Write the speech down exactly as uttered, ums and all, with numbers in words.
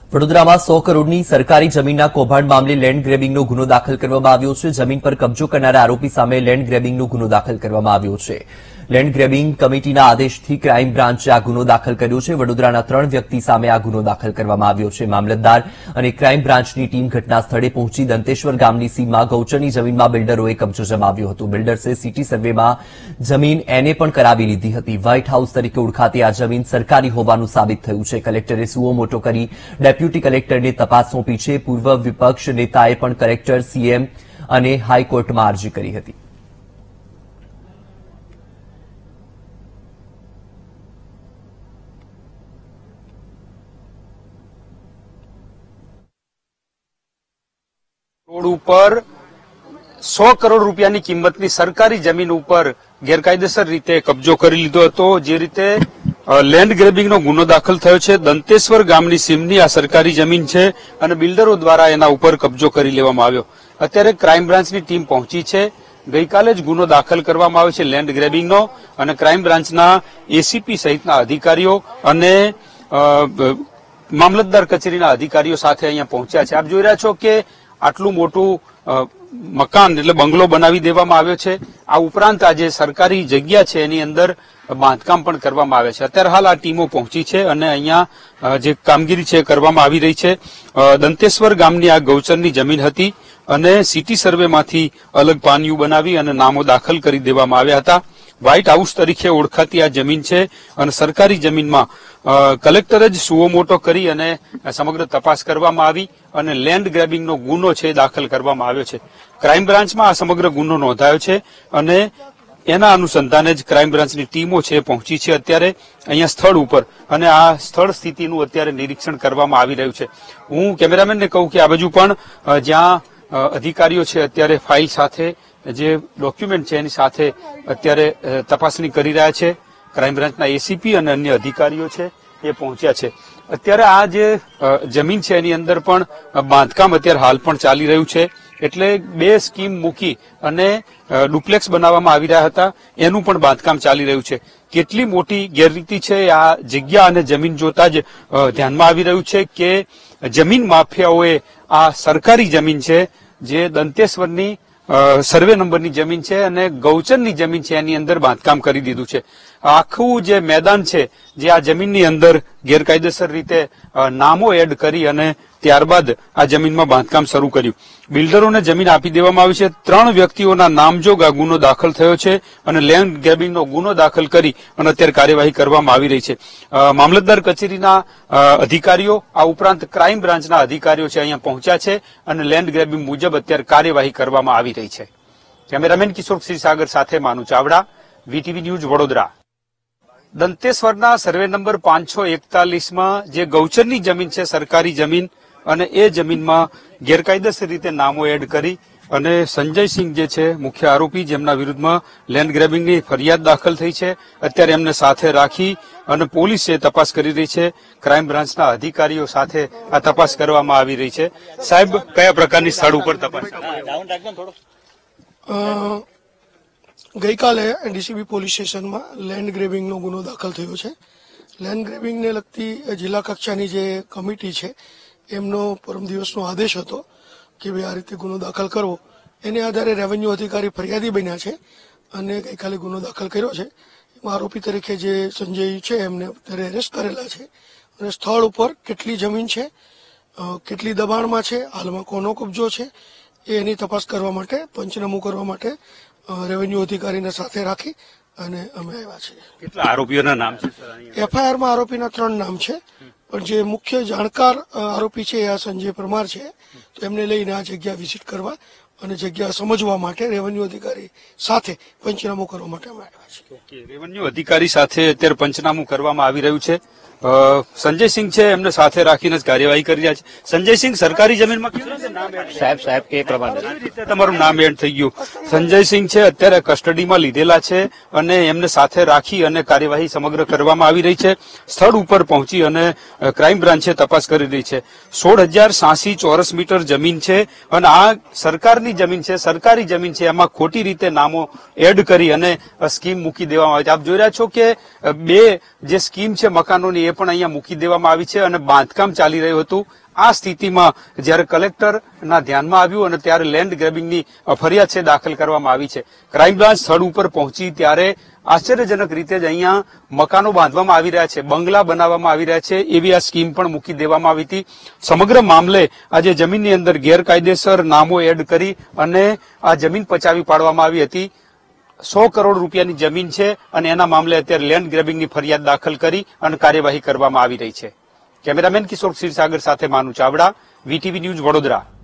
વડોદરામાં સો કરોડની સરકારી જમીનના કૌભાંડ મામલે લેન્ડ ગ્રેબિંગનો ગુનો દાખલ કરવામાં આવ્યો છે. જમીન પર કબજો કરનારા આરોપી સામે લેન્ડ ગ્રેબિંગનો ગુનો દાખલ કરવામાં આવ્યો છે. લેન્ડ ગ્રેબિંગ કમિટીના આદેશથી ક્રાઇમ બ્રાન્ચે આ ગુનો દાખલ કર્યો છે. વડોદરાના ત્રણ વ્યક્તિ સામે આ ગુનો દાખલ કરવામાં આવ્યો છે. મામલતદાર અને ક્રાઇમ બ્રાન્ચની ટીમ ઘટના સ્થળે પહોંચી દંતેશ્વર ગામની સીમમાં ગૌચરની જમીનમાં બિલ્ડરોએ કબજો જમાવ્યો હતો. બિલ્ડર્સે સિટી સર્વેમાં જમીન એને પણ કરાવી લીધી હતી. વ્હાઇટ હાઉસ તરીકે ઓળખાતી આ જમીન સરકારી હોવાનું સાબિત થયું છે. કલેક્ટરે સુઓ મોટો કરી ડેપ્યુટી કલેક્ટરને તપાસ સોંપી છે. પૂર્વ વિપક્ષ નેતાએ પણ કલેક્ટર, સીએમ અને હાઈકોર્ટમાં અરજી કરી હતી. રોડ ઉપર સો કરોડ રૂપિયાની કિંમતની સરકારી જમીન ઉપર ગેરકાયદેસર રીતે કબજો કરી લીધો હતો. જે રીતે લેન્ડ ગ્રેબિંગનો ગુનો દાખલ થયો છે. દંતેશ્વર ગામની સીમની આ સરકારી જમીન છે અને બિલ્ડરો દ્વારા એના ઉપર કબજો કરી લેવામાં આવ્યો. અત્યારે ક્રાઇમ બ્રાન્ચની ટીમ પહોંચી છે. ગઈકાલે જ ગુનો દાખલ કરવામાં આવ્યો છે લેન્ડ ગ્રેબિંગનો અને ક્રાઇમ બ્રાન્ચના એસીપી સહિતના અધિકારીઓ અને મામલતદાર કચેરીના અધિકારીઓ સાથે અહીંયા પહોંચ્યા છે. આપ જોઈ રહ્યા છો કે આટલું મોટું મકાન એટલે બંગલો બનાવી દેવામાં આવ્યો છે. આ ઉપરાંત આ જે સરકારી જગ્યા છે એની અંદર બાંધકામ પણ કરવામાં આવે છે. અત્યારે હાલ આ ટીમો પહોંચી છે અને અહીંયા જે કામગીરી છે કરવામાં આવી રહી છે. દંતેશ્વર ગામની આ ગૌચરની જમીન હતી અને સિટી સર્વેમાંથી અલગ પાનિયું બનાવી અને નામો દાખલ કરી દેવામાં આવ્યા હતા. વ્હાઇટ હાઉસ તરીકે ઓળખાતી આ જમીન છે અને સરકારી જમીનમાં કલેક્ટરે જ સુઓ મોટો કરી અને સમગ્ર તપાસ કરવામાં આવી અને લેન્ડ ગ્રેબિંગનો ગુનો છે દાખલ કરવામાં આવ્યો છે. ક્રાઇમ બ્રાન્ચમાં આ સમગ્ર ગુનો નોંધાયો છે અને એના અનુસંધાને જ ક્રાઇમ બ્રાન્ચની ટીમો છે પહોંચી છે અત્યારે અહીંયા સ્થળ ઉપર અને આ સ્થળ સ્થિતિનું અત્યારે નિરીક્ષણ કરવામાં આવી રહ્યું છે. હું કેમેરામેનને કહું કે આ બાજુ પણ જ્યાં અધિકારીઓ છે અત્યારે ફાઇલ સાથે જે ડોક્યુમેન્ટ છે એની સાથે અત્યારે તપાસણી કરી રહ્યા છે. ક્રાઇમ બ્રાન્ચના એસીપી અને અન્ય અધિકારીઓ છે એ પહોંચ્યા છે. અત્યારે આ જે જમીન છે એની અંદર પણ બાંધકામ અત્યારે હાલ પણ ચાલી રહ્યું છે. એટલે બે સ્કીમ મૂકી અને ડુપ્લેક્સ બનાવવામાં આવી રહ્યા હતા એનું પણ બાંધકામ ચાલી રહ્યું છે. કેટલી મોટી ગેરરીતિ છે આ જગ્યા અને જમીન જોતા જ ધ્યાનમાં આવી રહ્યું છે કે જમીન માફિયાઓએ આ સરકારી જમીન છે જે દંતેશ્વરની સર્વે નંબરની જમીન છે અને ગૌચરની જમીન છે એની અંદર બાંધકામ કરી દીધું છે. આખું જે મેદાન છે જે આ જમીનની અંદર ગેરકાયદેસર રીતે નામો એડ કરી અને ત્યારબાદ આ જમીનમાં બાંધકામ શરૂ કર્યું. બિલ્ડરોને જમીન આપી દેવામાં આવી છે. ત્રણ વ્યક્તિઓના નામજોગ આ ગુનો દાખલ થયો છે અને લેન્ડ ગ્રેબિંગનો ગુનો દાખલ કરી અને અત્યારે કાર્યવાહી કરવામાં આવી રહી છે. મામલતદાર કચેરીના અધિકારીઓ આ ઉપરાંત ક્રાઇમ બ્રાન્ચના અધિકારીઓ છે અહીંયા પહોંચ્યા છે અને લેન્ડ ગ્રેબિંગ મુજબ અત્યારે કાર્યવાહી કરવામાં આવી રહી છે. કેમેરામેન કિશોર ક્ષીરસાગર સાથે માનુ ચાવડા, વીટીવી ન્યૂઝ, વડોદરા. દંતેશ્વરના સર્વે નંબર પાંચસો એકતાલીસમાં જે ગૌચરની જમીન છે સરકારી જમીન અને એ જમીનમાં ગેરકાયદેસર રીતે નામો એડ કરી અને સંજયસિંહ જે છે મુખ્ય આરોપી જેમના વિરુદ્ધમાં લેન્ડ ગ્રેબિંગની ફરિયાદ દાખલ થઈ છે અત્યારે એમને સાથે રાખી અને પોલીસ એ તપાસ કરી રહી છે. ક્રાઇમ બ્રાન્ચના અધિકારીઓ સાથે આ તપાસ કરવામાં આવી રહી છે. સાહેબ, કયા પ્રકારની સ્થળ ઉપર તપાસ? ગઈકાલે ડીસીબી પોલીસ સ્ટેશનમાં લેન્ડ ગ્રેબિંગનો ગુનો દાખલ થયો છે. લેન્ડ ગ્રેબિંગને લગતી જિલ્લા કક્ષાની જે કમિટી છે એમનો પરમ દિવસનો આદેશ હતો કે ભાઈ આ રીતે ગુનો દાખલ કરવો. એને આધારે રેવન્યુ અધિકારી ફરિયાદી બન્યા છે અને ગઈકાલે ગુનો દાખલ કર્યો છે. એમાં આરોપી તરીકે જે સંજય છે એમને અત્યારે એરેસ્ટ કરેલા છે અને સ્થળ ઉપર કેટલી જમીન છે, કેટલી દબાણમાં છે, હાલમાં કોનો કબજો છે એની તપાસ કરવા માટે, પંચનામું કરવા માટે રેવન્યુ અધિકારીને સાથે રાખી અને અમે આવ્યા છીએ. કેટલા આરોપીઓના નામ છે? એફઆઈઆરમાં આરોપીના ત્રણ નામ છે પણ જે મુખ્ય જાણકાર આરોપી છે આ સંજય પરમાર છે. તો એમને લઈને આ જગ્યા વિઝિટ કરવા અને જગ્યા સમજવા માટે રેવન્યુ અધિકારી સાથે પંચનામું કરવા માટે અમે આવ્યા છીએ. રેવન્યુ અધિકારી સાથે અત્યારે પંચનામું કરવામાં આવી રહ્યું છે. સંજયસિંહ છે એમને સાથે રાખીને જ કાર્યવાહી કરી રહ્યા છે. સંજયસિંહ, સરકારી જમીનમાં સાહેબ સાહેબ કે પ્રમાણે રીતે તમારું નામ એડ થઈ ગયું. સંજયસિંહ છે અત્યારે કસ્ટડીમાં લીધેલા છે અને એમને સાથે રાખી અને કાર્યવાહી સમગ્ર કરવામાં આવી રહી છે. સ્થળ ઉપર પહોંચી અને ક્રાઇમ બ્રાન્ચે તપાસ કરી રહી છે. સોળ હજાર સાસી ચોરસ મીટર જમીન છે અને આ સરકારની જેટલી જમીન છે સરકારી જમીન છે એમાં ખોટી રીતે નામો એડ કરી અને સ્કીમ મૂકી દેવામાં આવી છે. આપ જોઈ રહ્યા છો કે બે જે સ્કીમ છે મકાનોની એ પણ અહીંયા મૂકી દેવામાં આવી છે અને બાંધકામ ચાલી રહ્યું હતું. આ સ્થિતિમાં જયારે કલેક્ટરના ધ્યાનમાં આવ્યું અને ત્યારે લેન્ડ ગ્રેબિંગની ફરિયાદ છે દાખલ કરવામાં આવી છે. ક્રાઇમ બ્રાન્ચ સ્થળ ઉપર પહોંચી ત્યારે આશ્ચર્યજનક રીતે જ અહીંયા મકાનો બાંધવામાં આવી રહ્યા છે, બંગલા બનાવવામાં આવી રહ્યા છે, એવી આ સ્કીમ પણ મૂકી દેવામાં આવી હતી. સમગ્ર મામલે આજે જમીનની અંદર ગેરકાયદેસર નામો એડ કરી અને આ જમીન પચાવી પાડવામાં આવી હતી. સો કરોડ રૂપિયાની જમીન છે અને એના મામલે અત્યારે લેન્ડ ગ્રેબિંગની ફરિયાદ દાખલ કરી અને કાર્યવાહી કરવામાં આવી રહી છે. કેમેરામેન કિશોર ક્ષીરસાગર સાથે માનુ ચાવડા, વીટીવી ન્યૂઝ, વડોદરા.